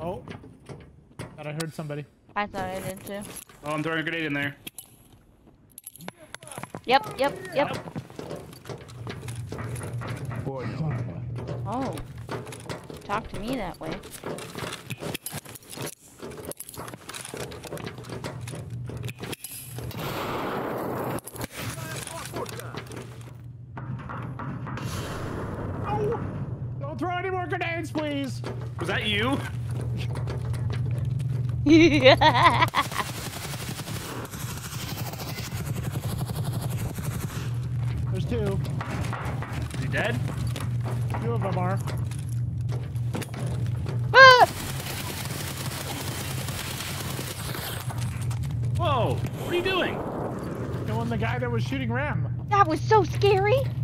Oh. Thought I heard somebody. I thought I did too. Oh, I'm throwing a grenade in there. Yep. Boy, Oh. Talk to me that way. no! Don't throw any more grenades, please! Was that you? There's two. Is he dead? Two of them are. Ah! Whoa! What are you doing? Killing the guy that was shooting Ram. That was so scary.